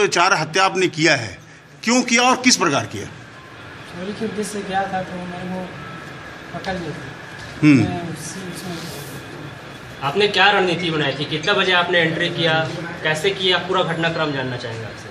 चारा हत्या आपने किया है, क्यों किया और किस प्रकार किया? चोरी के उद्देश्य से गया था तो मेरे को पकड़ लिया। आपने क्या रणनीति बनाई थी? कितना बजे आपने एंट्री किया, कैसे किया, पूरा घटनाक्रम जानना चाहेंगे आपसे।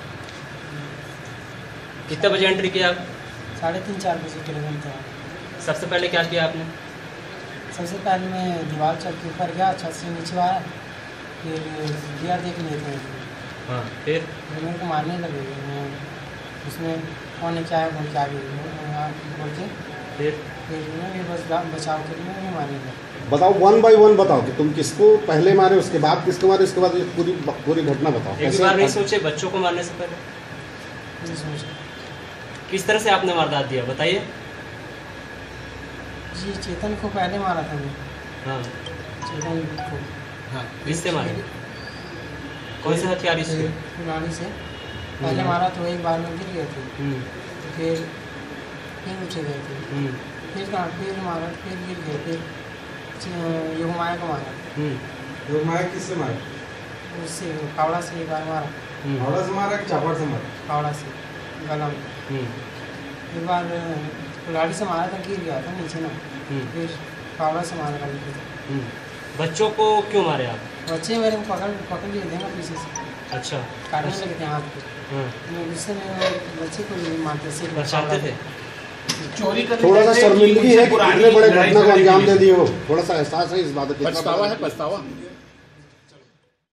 कितने बजे एंट्री किया? 3:30-4 बजे के लगन था। सबसे पहले क्या किया आपने? सबसे पहले मैं दीवार चढ़ के ऊपर गया, छत से नीचे आया, फिर दिया देख लिए थे। हाँ, फिर मेरे को मारने लगे, मैं उसमें कौन है क्या है बोल के आगे बोल के फिर मैं बस बचाव के लिए मैं मारने लगा। बताओ 1 बाय 1 बताओ कि तुम किसको पहले मारे, उसके बाद किसको मारे, उसके बाद पूरी घटना बताओ। एक बार नहीं सोचे बच्चों को मारने से पहले? नहीं सोचा। किस तरह से आपने वारदात दिया बताइए। जी चेतन को पहले मारा था मैं। हाँ, चेतन को। हाँ, किससे मारे? कौन से हथियार से? कुल्हाड़ी से पहले मारा तो एक बार में गिर गए थे, फिर उठे गए थे, फिर मारा, फिर गिर गए, फिर योगमाया को मारा। योगमाया किससे मारा? उससे फावड़ा से एक बार मारा। फावड़ा से मारा कि चापड़ से मारा? फावड़ा से गला में। एक बार कुल्हाड़ी से मारा था, गिर गया था नीचे ना, फिर फावड़ा से मारा था। बच्चों को क्यों मारे आप? बच्चे मेरे को पकड़ लिए थे ना पीछे से। अच्छा, काटने लगे थे हाथ पे। मैं गुस्से में बच्चे को नहीं मारते से बचाते थे। चोरी करने थोड़ा सा शर्मिंदगी है कि इतने बड़े घटना को अंजाम दे दिए हो, थोड़ा सा एहसास है इस बात का? पछतावा है, पछतावा।